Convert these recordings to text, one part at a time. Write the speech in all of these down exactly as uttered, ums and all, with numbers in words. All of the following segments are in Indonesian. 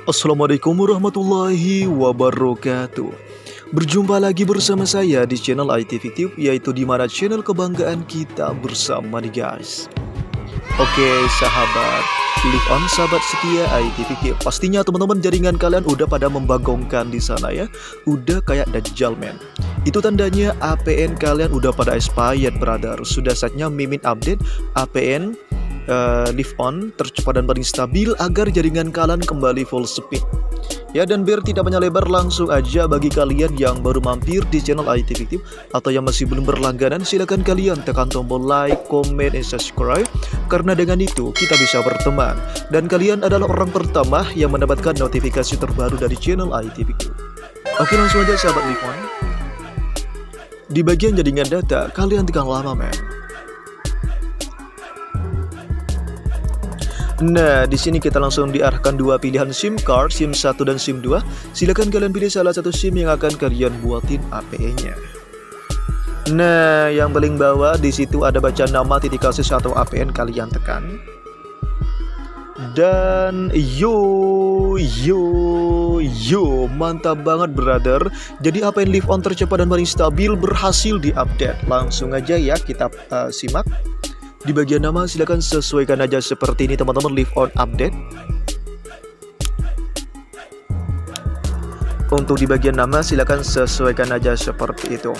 Assalamualaikum warahmatullahi wabarakatuh. Berjumpa lagi bersama saya di channel I T Fiktif, yaitu di mana channel kebanggaan kita bersama nih guys. Oke sahabat, live on sahabat setia I T Fiktif. Pastinya teman-teman jaringan kalian udah pada membagongkan di sana ya. Udah kayak Dajjal men. Itu tandanya A P N kalian udah pada expired brother. Sudah saatnya Mimin update A P N Uh, live on tercepat dan paling stabil agar jaringan kalian kembali full speed ya. Dan biar tidak banyak lebar, langsung aja bagi kalian yang baru mampir di channel I T Fiktif atau yang masih belum berlangganan, silahkan kalian tekan tombol like, comment, and subscribe, karena dengan itu kita bisa berteman dan kalian adalah orang pertama yang mendapatkan notifikasi terbaru dari channel I T Fiktif. Oke, langsung aja sahabat live on. Di bagian jaringan data kalian tekan lama men. Nah, di sini kita langsung diarahkan dua pilihan SIM card, SIM satu dan SIM dua. Silakan kalian pilih salah satu SIM yang akan kalian buatin A P N-nya. Nah, yang paling bawah di situ ada baca nama titik kasus atau A P N, kalian tekan. Dan yo yo yo, mantap banget brother. Jadi A P N live on tercepat dan paling stabil berhasil diupdate. Langsung aja ya kita uh, simak. Di bagian nama silahkan sesuaikan aja seperti ini teman-teman, live on update. Untuk di bagian nama silahkan sesuaikan aja seperti itu.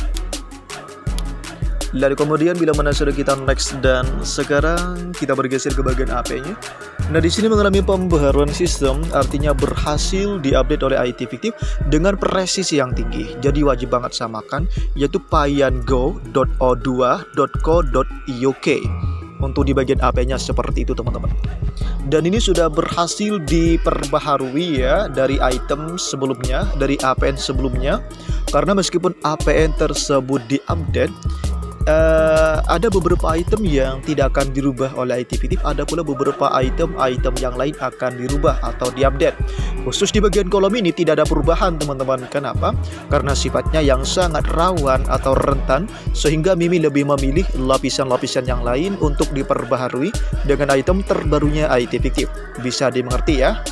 Lalu kemudian bila mana sudah kita next, dan sekarang kita bergeser ke bagian A P-nya. Nah, di sini mengalami pembaharuan sistem, artinya berhasil diupdate oleh I T Fiktif dengan presisi yang tinggi. Jadi wajib banget samakan, yaitu payango dot o dua dot co dot i k. Untuk di bagian A P-nya seperti itu teman-teman. Dan ini sudah berhasil diperbaharui ya dari item sebelumnya, dari A P N sebelumnya. Karena meskipun A P N tersebut diupdate, Uh, ada beberapa item yang tidak akan dirubah oleh I T Fiktif, ada pula beberapa item-item yang lain akan dirubah atau diupdate. Khusus di bagian kolom ini tidak ada perubahan teman-teman. Kenapa? Karena sifatnya yang sangat rawan atau rentan, sehingga Mimin lebih memilih lapisan-lapisan yang lain untuk diperbaharui dengan item terbarunya I T Fiktif. Bisa dimengerti ya?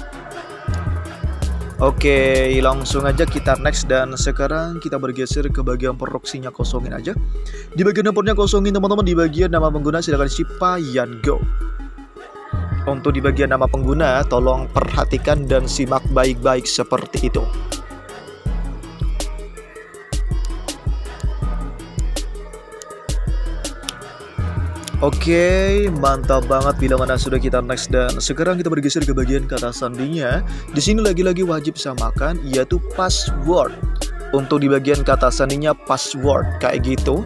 Oke, langsung aja kita next, dan sekarang kita bergeser ke bagian proksinya, kosongin aja. Di bagian dapurnya kosongin teman-teman. Di bagian nama pengguna silahkan isi payango. Untuk di bagian nama pengguna tolong perhatikan dan simak baik-baik seperti itu. Oke, mantap banget bila mana sudah kita next, dan sekarang kita bergeser ke bagian kata sandinya. Di sini lagi-lagi wajib samakan, yaitu password. Untuk di bagian kata sandinya password kayak gitu.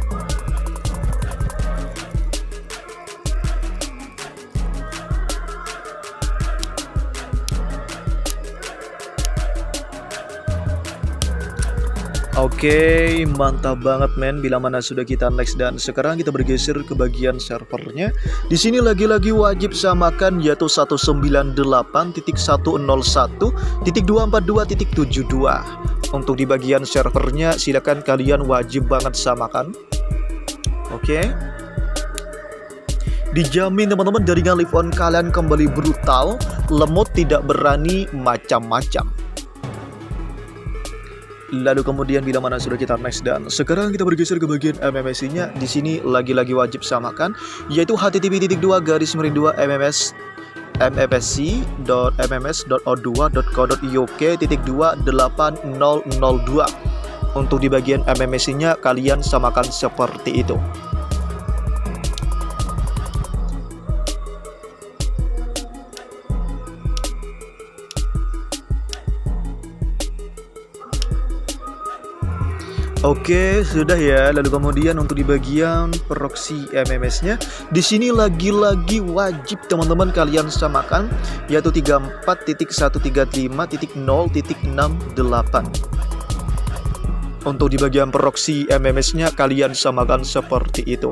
Oke, mantap banget men bila mana sudah kita next, dan sekarang kita bergeser ke bagian servernya. Di sini lagi-lagi wajib samakan, yaitu seratus sembilan puluh delapan titik seratus satu titik dua empat dua titik tujuh dua. Untuk di bagian servernya silakan kalian wajib banget samakan. Oke. Dijamin teman-teman jaringan live on kalian kembali brutal, lemot, tidak berani macam-macam. Lalu kemudian bila mana sudah kita next, dan sekarang kita bergeser ke bagian M M S I-nya. Di sini lagi-lagi wajib samakan, yaitu h t t p titik dua garis miring dua mms mmsc dot mms dot o dua dot co dot i k titik dua delapan nol nol dua. Untuk di bagian M M S I-nya kalian samakan seperti itu. Oke, sudah ya. Lalu kemudian untuk di bagian proxy M M S-nya, di sini lagi-lagi wajib teman-teman kalian samakan, yaitu tiga puluh empat titik seratus tiga puluh lima titik nol titik enam delapan. Untuk di bagian proxy M M S-nya kalian samakan seperti itu.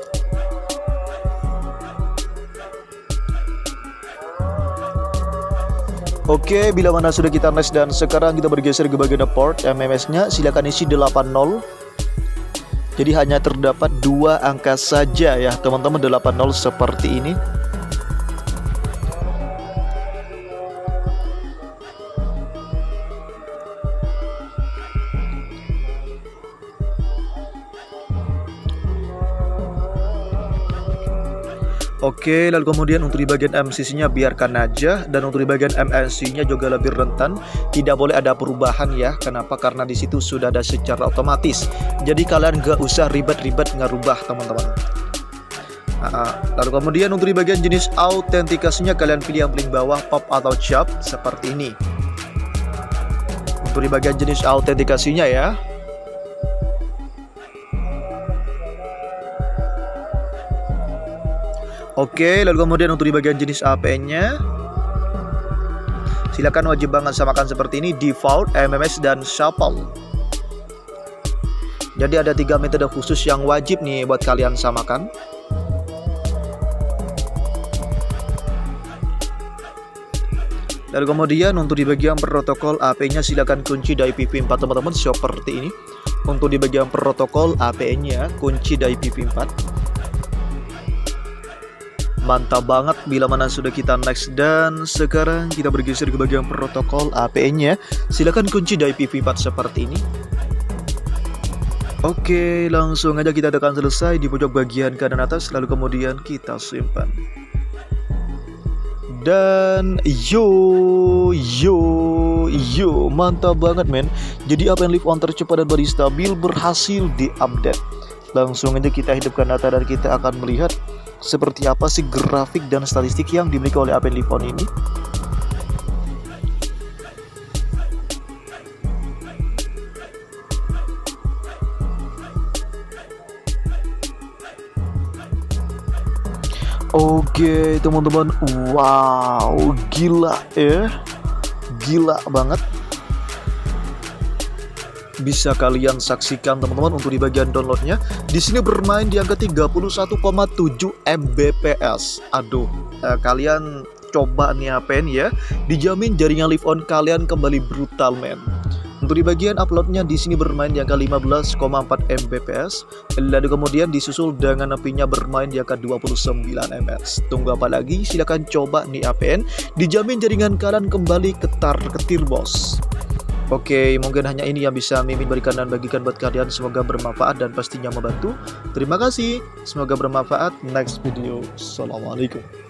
Oke, bila mana sudah kita next, dan sekarang kita bergeser ke bagian port M M S-nya, silakan isi delapan nol. Jadi hanya terdapat dua angka saja ya teman-teman, delapan nol seperti ini. Oke, lalu kemudian untuk di bagian M C C-nya biarkan aja, dan untuk di bagian M S C-nya juga lebih rentan, tidak boleh ada perubahan ya. Kenapa? Karena di situ sudah ada secara otomatis. Jadi kalian gak usah ribet-ribet ngerubah teman-teman. Nah, lalu kemudian untuk di bagian jenis autentikasinya kalian pilih yang paling bawah, pop atau chop seperti ini. Untuk di bagian jenis autentikasinya ya. Oke, lalu kemudian untuk di bagian jenis A P N-nya, silakan wajib banget samakan seperti ini, default, M M S, dan shuffle. Jadi ada tiga metode khusus yang wajib nih buat kalian samakan. Lalu kemudian untuk di bagian protokol A P N-nya silakan kunci dari I P v empat teman-teman seperti ini. Untuk di bagian protokol A P N-nya kunci dari I P v empat. Mantap banget bila mana sudah kita next, dan sekarang kita bergeser ke bagian protokol A P N-nya. Silakan kunci dari I P v empat seperti ini. Oke, langsung aja kita tekan selesai di pojok bagian kanan atas, lalu kemudian kita simpan. Dan yo yo yo mantap banget men. Jadi A P N Live On tercepat dan body stabil berhasil diupdate. Langsung aja kita hidupkan data dan kita akan melihat seperti apa sih grafik dan statistik yang dimiliki oleh A P N Live On ini. Oke teman-teman, wow, gila ya, gila banget. Bisa kalian saksikan teman-teman untuk di bagian downloadnya. Di sini bermain di angka tiga puluh satu koma tujuh megabits per second. Aduh, eh, kalian coba nih A P N ya, dijamin jaringan Live On kalian kembali brutal men. Untuk di bagian uploadnya di sini bermain di angka lima belas koma empat megabits per second. Lalu kemudian disusul dengan apinya bermain di angka dua puluh sembilan megabits. Tunggu apa lagi? Silahkan coba nih A P N, dijamin jaringan kalian kembali ketar-ketir bos. Oke, mungkin hanya ini yang bisa Mimin berikan dan bagikan buat kalian. Semoga bermanfaat dan pastinya membantu. Terima kasih, semoga bermanfaat. Next video, assalamualaikum.